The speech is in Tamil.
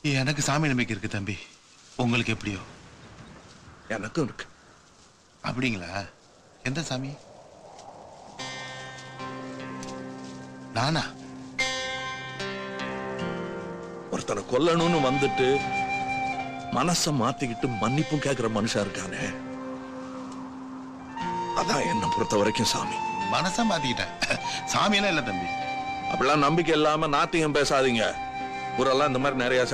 எனக்கு சாமி நம்பிக்கை இருக்கு தம்பி. உங்களுக்கு எப்படியோ? எனக்கும் இருக்கு. அப்படிங்களா? எந்த சாமி? நானா? ஒருத்தனை கொல்லணும்னு வந்துட்டு மனச மாத்திக்கிட்டு மன்னிப்பும் கேட்கிற மனுஷன் இருக்கானே, அதான் என்ன பொறுத்த வரைக்கும் சாமி. மனசா மாத்திக்கிட்டேன், சாமியெல்லாம் இல்ல தம்பி. அப்படிலாம் நம்பிக்கை இல்லாம நாத்தியம் பேசாதீங்க. ஊரெல்லாம் இந்த மாதிரி நிறைய